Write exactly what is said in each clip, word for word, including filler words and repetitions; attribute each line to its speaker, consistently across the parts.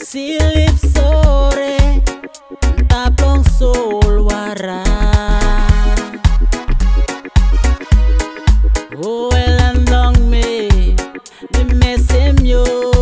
Speaker 1: silip sore taplong solwara. Oh, elan long me di mesim yo.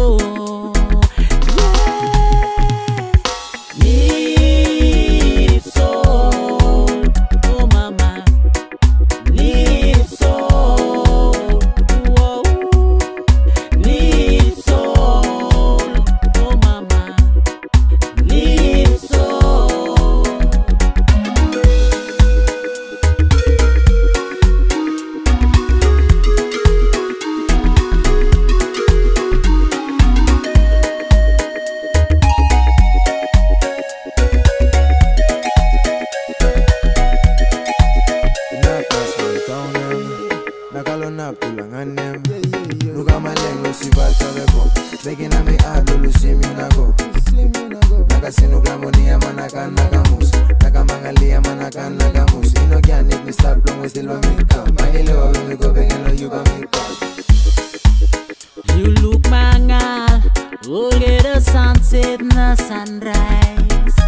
Speaker 1: You look mangal, we'll get a sunset and a sunrise.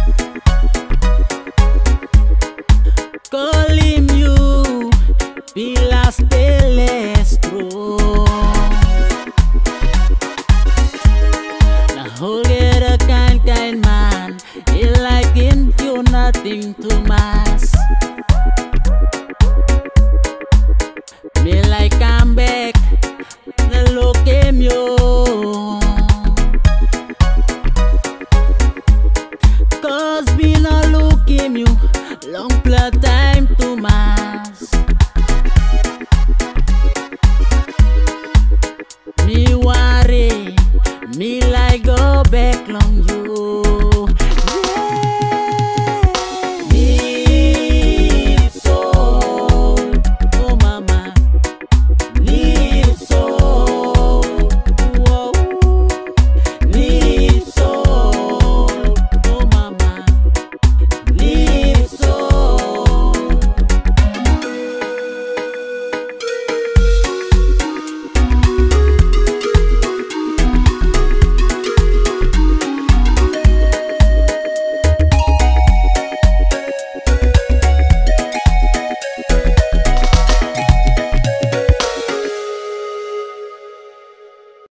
Speaker 1: Call him you, pilas telestro. Now who'll get a kind, kind man, he like him you nothing too much. Me like I'm back, the look him you. Cause me no look him you, long play time to mass. Me worry, me like go back long you.